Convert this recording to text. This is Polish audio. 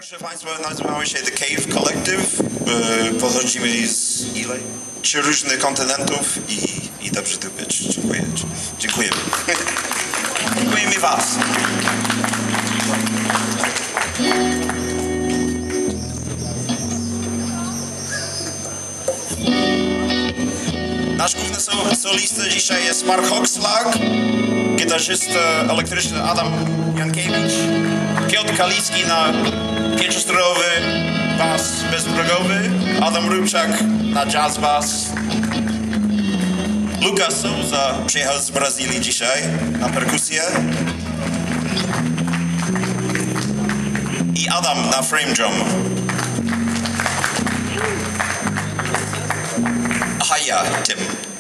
Proszę Państwa, nazywamy się The Cave Collective. Pochodzimy z ile? 3 różnych kontynentów i dobrze tu być. Dziękuję. Dziękujemy. Dziękujemy Was. Nasz główny solista dzisiaj jest Mark Hoxlag, gitarzysta elektryczny Adam Jankiewicz, Piotr Kalicki na 5-stronowy bas bezprogowy, Adam Rubczak na jazz bass, Lucas Souza przyjechał z Brazylii dzisiaj na perkusję i Adam na frame drum. A ja, Tim.